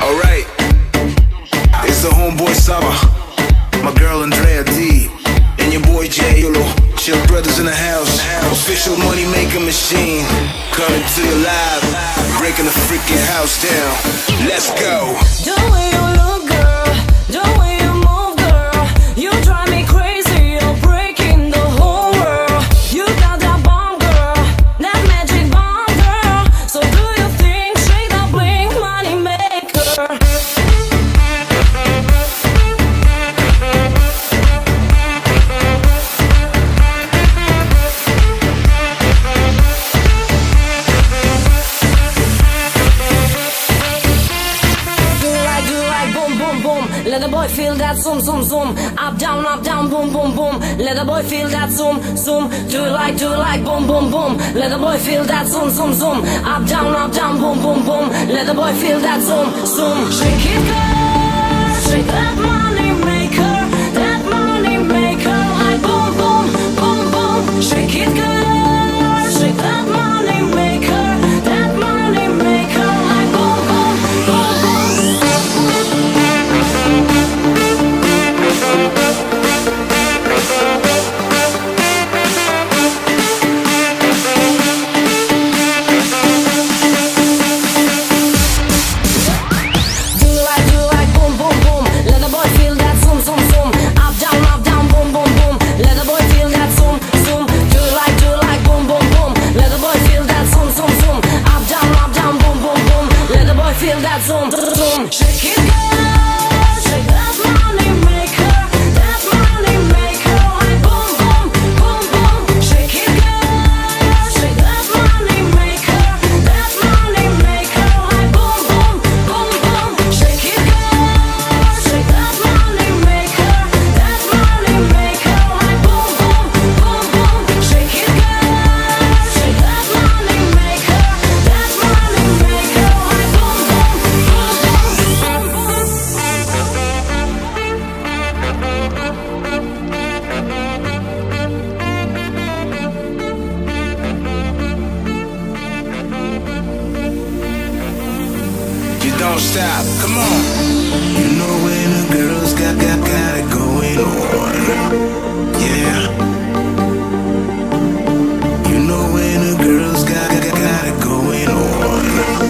Alright, it's the homeboy Saba, my girl Andrea D, and your boy Jay Yulo. Chill brothers in the house, official money making machine, coming to you live, breaking the freaking house down. Let's go. The way you look, girl, the way you move, girl, you drive me crazy, you're breaking the whole world. You got that bomb, girl, that magic bomb, girl. So do your thing, shake that bling, money maker. Let the boy feel that zoom, zoom, zoom. Up, down, boom, boom, boom. Let the boy feel that zoom, zoom. Do it like, boom, boom, boom. Let the boy feel that zoom, zoom, zoom. Up, down, boom, boom, boom. Let the boy feel that zoom, zoom. Shake it, girl. Shake that money maker. That money maker. Like boom, boom, boom, boom. Shake it, girl. Shake that money maker. That money maker. Like boom, boom, boom, boom. Feel that zoom, zoom. Shake it, girl. Shake that money maker. That money maker. Like boom, boom, boom, boom. Shake it, girl. Shake that money maker. That money maker. Like boom, boom, boom, boom. Shake it, girl. Shake that money maker. That money maker. Like boom, boom, boom, boom. Shake it, girl. Shake that money maker. That money maker. Like boom. You don't stop, come on. You know when the girls got it going on. Yeah. You know when the girls got it going on.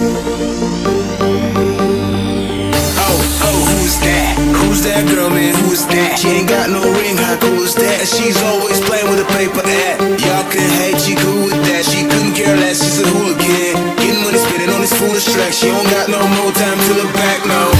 Oh, who's that? Who's that girl, man? Who is that? She ain't got no ring, how cool is that? She's always playing with a paper ad. Y'all can hate, she cool with that. She couldn't care less, she's a hooligan. Getting money, spending on this foolish track. She don't got no more time to look back, no.